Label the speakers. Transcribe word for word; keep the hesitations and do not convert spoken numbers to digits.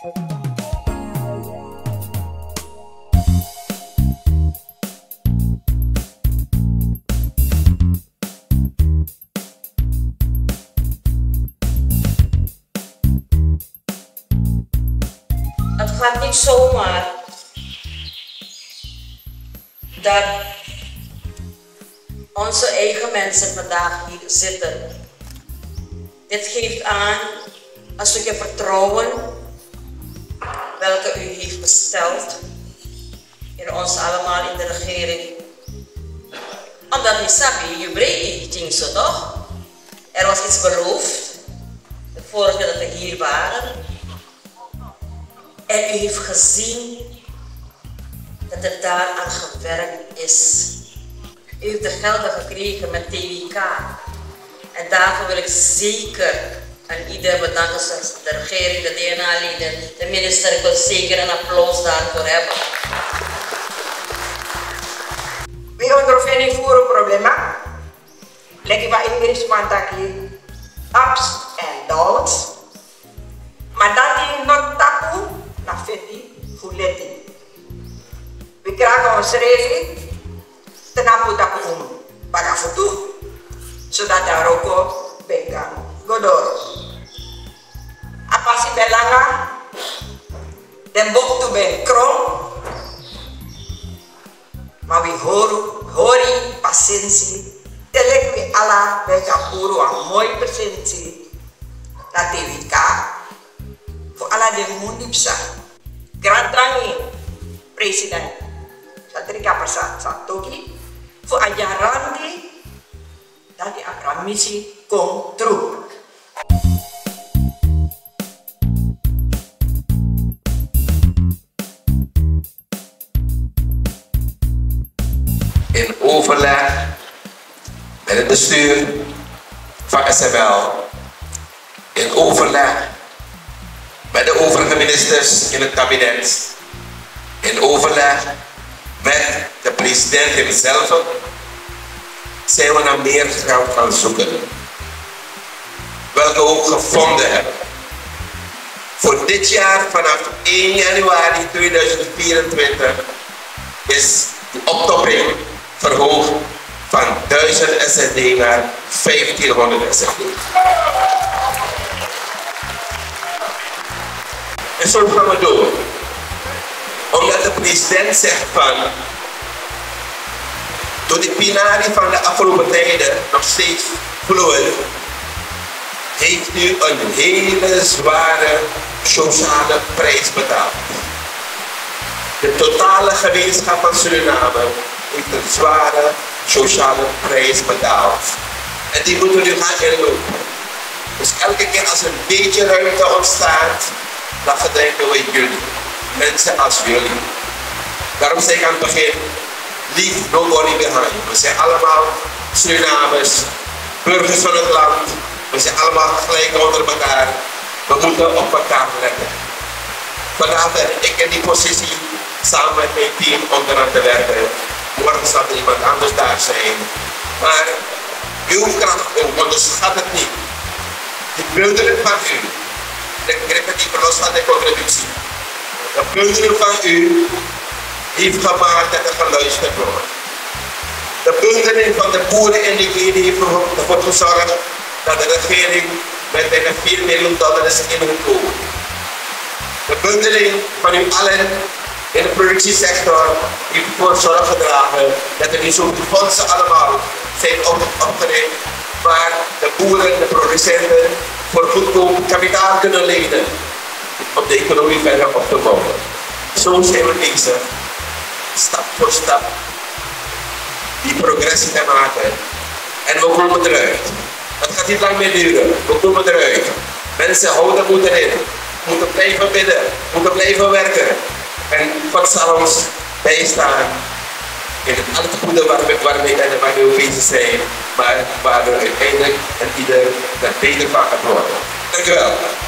Speaker 1: Het gaat niet zomaar dat onze eigen mensen vandaag hier zitten. Dit geeft aan een stukje vertrouwen welke u heeft gesteld in ons allemaal in de regering. Omdat je sabi, je breekt die zo toch? Er was iets beloofd, de vorige keer dat we hier waren. En u heeft gezien dat er daaraan gewerkt is. U heeft de gelden gekregen met T W K. En daarvoor wil ik zeker aan ieder bedanken, zoals de regering, de D N A-leden, de minister. Ik wil zeker een applaus daarvoor hebben.
Speaker 2: We ondervinden voor een probleem. Lekker wat Engels mantaki, ups en downs. Maar dat is nog tapu, na fetti, fuleti. We krijgen ons regeling, ten apu tapu om pagafutu, zodat daar ook benga godoro. Apasi belanga, den bok tu ben krom, maar we horen, horen patiëntie, telek we alla benga puro een mooi presentie, na T W K. Voor alle de mundipsa, grand drangi, president, Satrika Persat Satoki, voor een jaranti, dat die missie komt true.
Speaker 3: In overleg met het bestuur van S M L, in overleg met de overige ministers in het kabinet, in overleg met de president hemzelf, zijn we naar meer geld gaan zoeken. Welke we ook gevonden hebben. Voor dit jaar, vanaf één januari tweeduizend vierentwintig, is de optopping verhoogd van duizend S S D naar vijftienhonderd S S D. En zo gaan we door. Omdat de president zegt van, door de pinari van de afgelopen tijden nog steeds vloeit, heeft u een hele zware sociale prijs betaald. De totale gemeenschap van Suriname heeft een zware sociale prijs betaald. En die moeten we nu gaan inlopen. Dus elke keer als er een beetje ruimte ontstaat, dan gedenken we jullie. Mensen als jullie. Daarom zeg ik aan het begin, leave nobody behind. We zijn allemaal Surinamers, burgers van het land. We zijn allemaal gelijk onder elkaar. We moeten op elkaar letten. Vandaag ben ik in die positie samen met mijn team om eraan te werken. Morgen zal er iemand anders daar zijn. Maar uw kracht, onderschat het niet. De bundelen van u, ik krijg het niet los van de contributie. De bundelen van u heeft gemaakt dat er geluisterd wordt. De bundeling van de boeren in de Guinea heeft ervoor gezorgd dat de regering met bijna vier miljoen dollar is ingekomen. De bundeling van u allen in de productiesector heeft ervoor zorg gedragen dat er niet zoveel fondsen allemaal zijn op, opgericht, waar de boeren, de producenten voor goedkoop kapitaal kunnen lenen om de economie verder op te bouwen. Zo zijn we bezig, stap voor stap, die progressie te maken. En we komen eruit. Het gaat niet lang meer duren. We komen eruit. Mensen houden moeten in. We moeten blijven bidden. We moeten blijven werken. En God zal ons bijstaan in het al het goede waar we, waar we, en waar we bezig zijn. Maar waar we uiteindelijk en ieder er beter van gaat worden. Dank u wel.